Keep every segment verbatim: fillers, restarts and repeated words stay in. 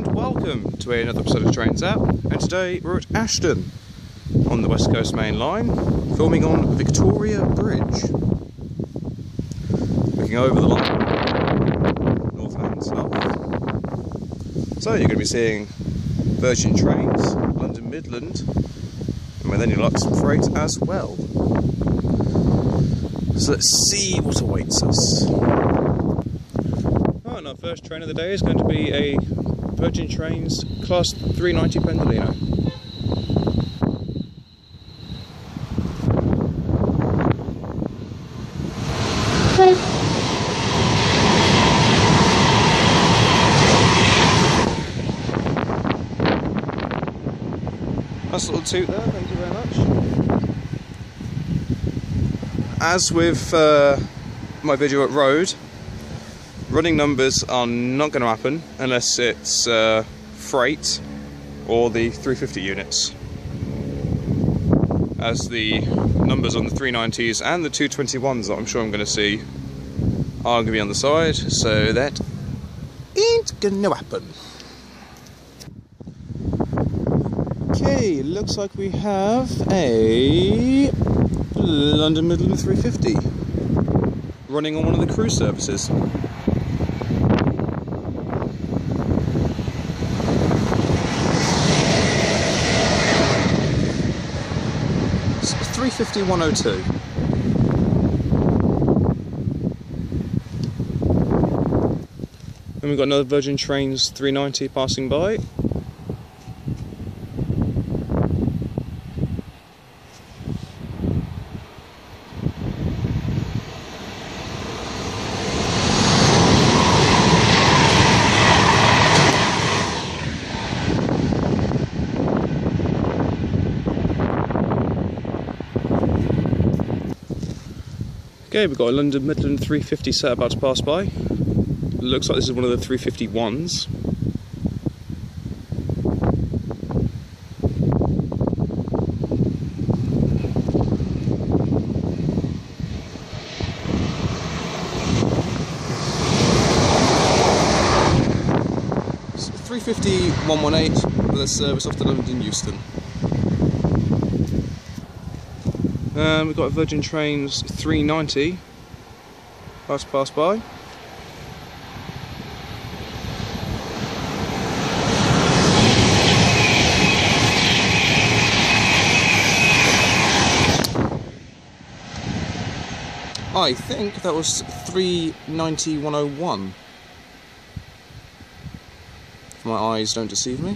and welcome to another episode of Trains Out. And today we're at Ashton on the West Coast Main Line, filming on Victoria Bridge. Looking over the line, northbound and south. So you're going to be seeing Virgin Trains, London Midland, and with any luck some freight as well. So let's see what awaits us. Oh, and our first train of the day is going to be a Virgin Trains Class three ninety Pendolino. Nice little toot there, thank you very much. As with uh, my video at Road, running numbers are not going to happen unless it's uh, freight or the three fifty units, as the numbers on the three nineties and the two twenty-ones that I'm sure I'm going to see are going to be on the side, so that ain't going to happen. Okay, looks like we have a London Midland three fifty running on one of the cruise services. It's three fifty one oh two. Then we've got another Virgin Trains three ninety passing by. Okay, we've got a London Midland three fifty set about to pass by. Looks like this is one of the three fifty-ones. It's three fifty one one eight with a service off to London Euston. Um, we've got a Virgin Trains three ninety pass pass by. I think that was three ninety one oh one. If my eyes don't deceive me.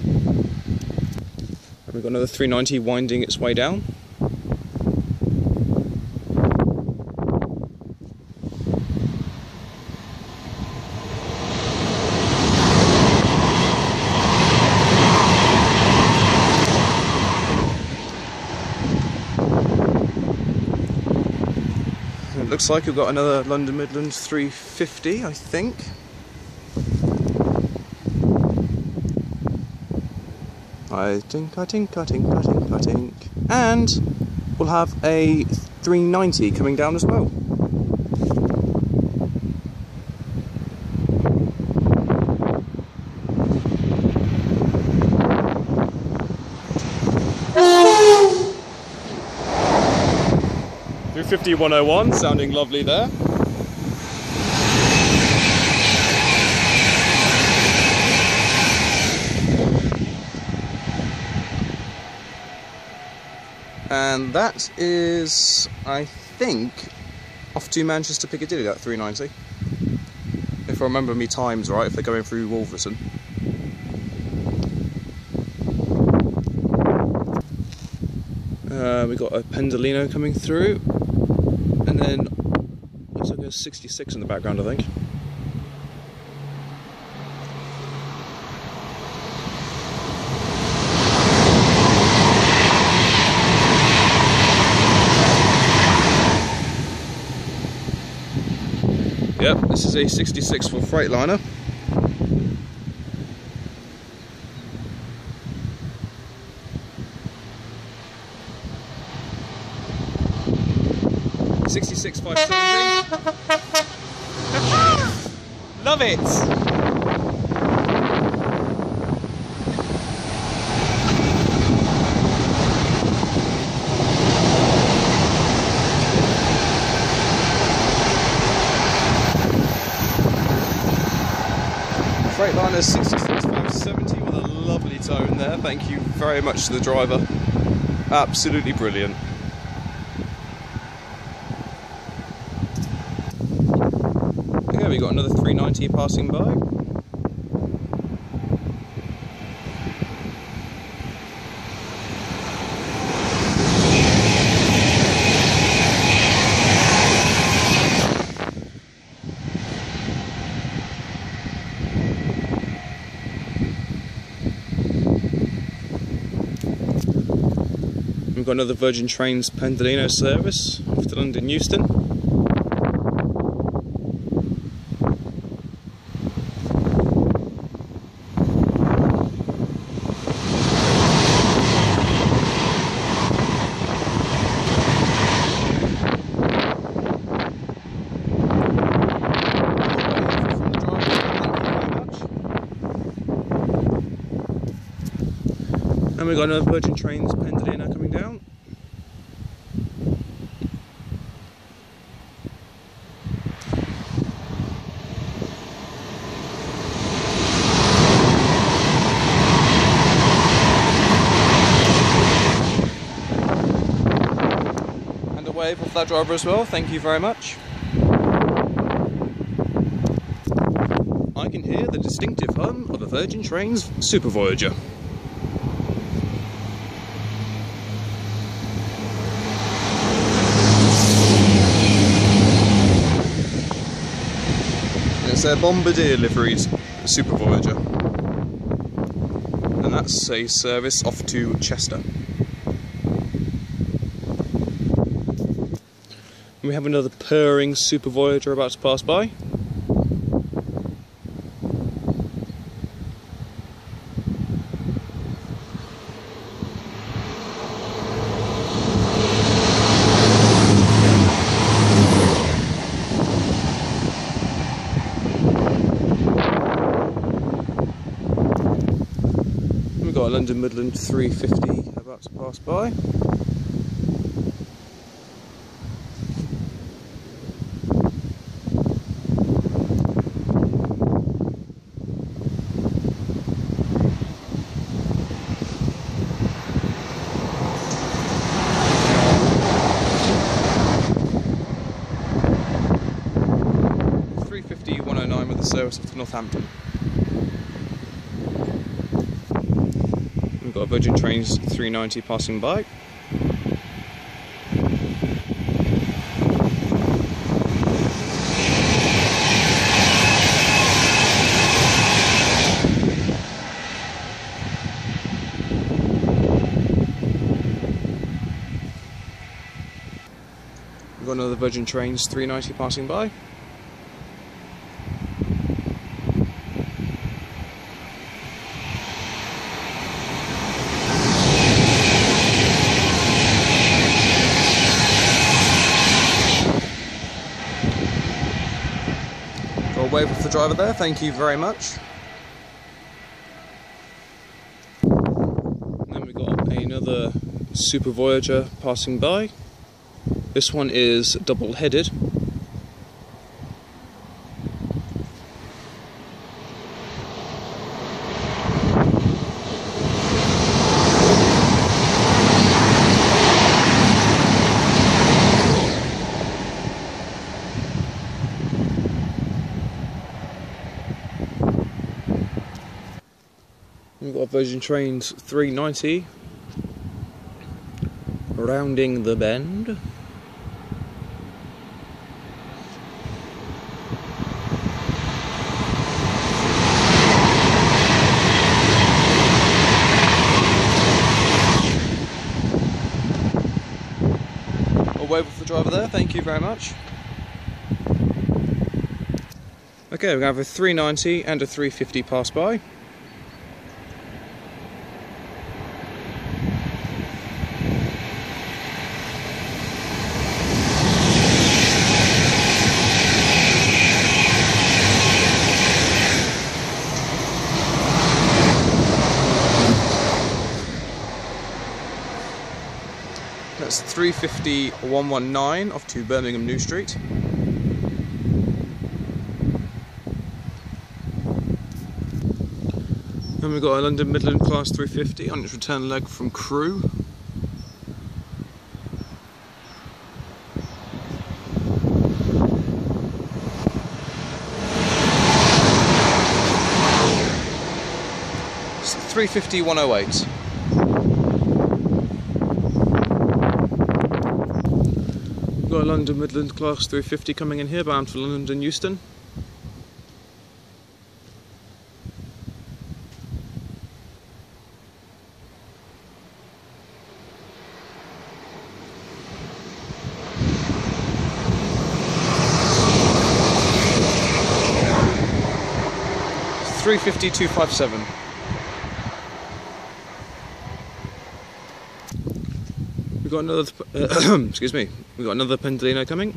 And we've got another three ninety winding its way down. It looks like we've got another London Midland three fifty, I think. I think, I think, I think, I think, I think. And we'll have a three ninety coming down as well. three fifty one oh one, sounding lovely there. And that is, I think, off to Manchester Piccadilly, that three ninety. If I remember me times right, if they're going through Wolverton. Uh, we've got a Pendolino coming through. And then, looks like a sixty-six in the background, I think. Yep, this is a sixty-six for freightliner. sixty-six five seventy. Love it! Freightliner sixty-six five seventy with a lovely tone there. Thank you very much to the driver. Absolutely brilliant. Okay, we got another three ninety passing by. We've got another Virgin Trains Pendolino service off to London Euston. And we've got another Virgin Trains Pendolino coming down. And a wave off that driver as well, thank you very much. I can hear the distinctive hum of a Virgin Trains Super Voyager. It's a Bombardier liveried Super Voyager, and that's a service off to Chester. We have another purring Super Voyager about to pass by. We've got a London Midland three fifty about to pass by. three fifty one oh nine with the service to Northampton. We've got a Virgin Trains three ninety passing by. We've got another Virgin Trains three ninety passing by. Got a wave off the driver there, thank you very much. And then we've got another Super Voyager passing by. This one is double-headed. We've got Virgin Trains three ninety rounding the bend. A wave off the driver there, thank you very much. Okay, we're going to have a three ninety and a three fifty pass by. That's three fifty one nineteen off to Birmingham New Street. And we've got a London Midland Class three fifty on its return leg from Crewe. It's three fifty one oh eight. We've got a London Midland Class three fifty coming in here, bound for London Euston. three fifty two fifty-seven. We've got another, uh, excuse me, we've got another Pendolino coming.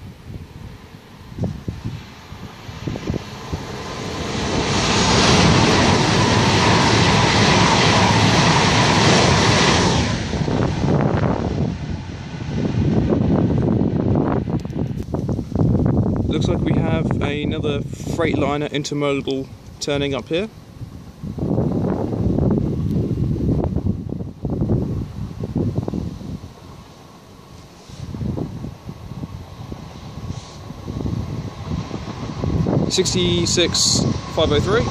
Looks like we have another freightliner intermodal turning up here. sixty-six five oh three.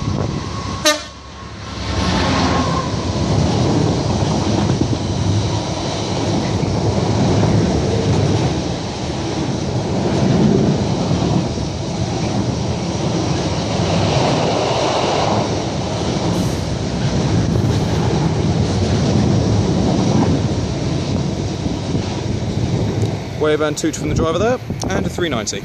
Wave and toot from the driver there, and a three ninety.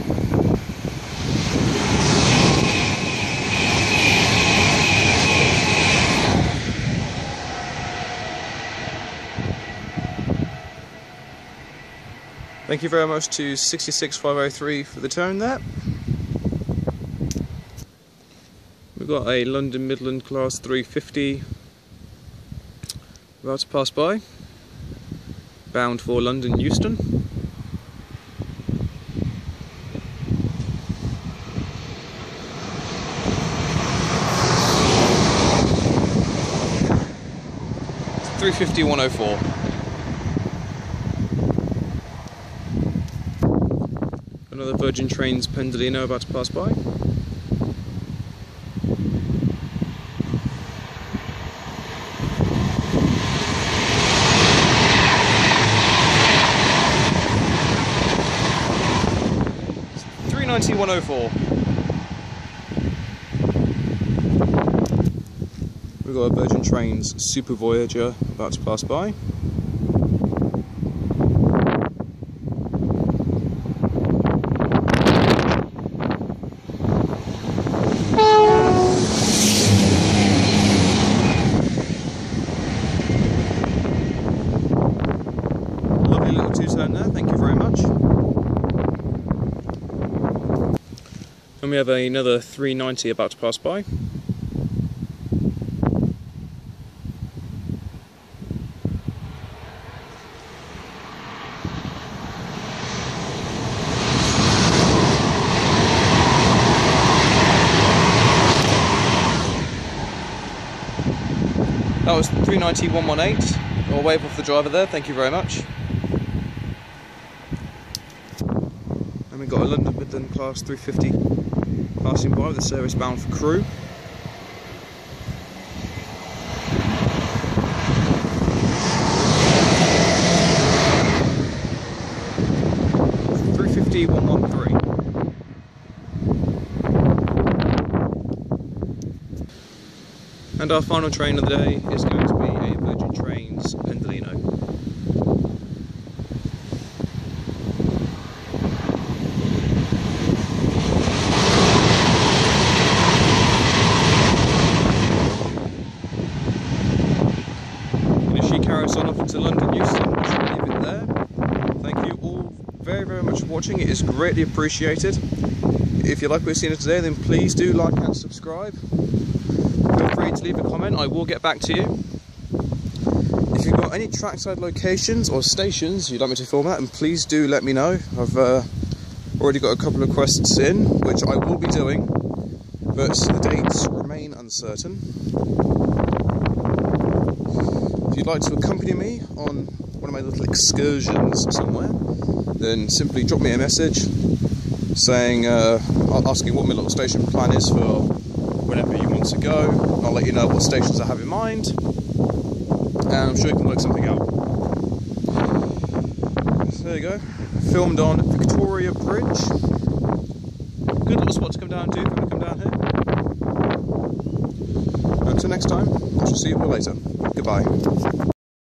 Thank you very much to sixty-six five oh three for the tone there. We've got a London Midland Class three fifty about to pass by, bound for London Euston. three fifty one oh four. Another Virgin Trains Pendolino about to pass by. three ninety one oh four. We've got a Virgin Trains Super Voyager about to pass by. Lovely little two-turn there, thank you very much. And we have another three ninety about to pass by. That was three ninety one eighteen. I'll wave off the driver there, thank you very much. And we've got a London Midland Class three fifty passing by with the service bound for Crewe. three fifty one thirteen. And our final train of the day is going to be a Virgin Trains Pendolino. And as she carries on off into London Euston, we shall leave it there. Thank you all very, very much for watching. It is greatly appreciated. If you like what you've seen today, then please do like and subscribe. Feel free to leave a comment, I will get back to you. If you've got any trackside locations or stations you'd like me to film at, and please do let me know. I've uh, already got a couple of requests in, which I will be doing, but the dates remain uncertain. If you'd like to accompany me on one of my little excursions somewhere, then simply drop me a message saying, uh, asking what my little station plan is for whenever you want to go. I'll let you know what stations I have in mind, and I'm sure you can work something out. So there you go. Filmed on Victoria Bridge. Good little spot to come down to if you want to come down here. Until next time, I shall see you later. Goodbye.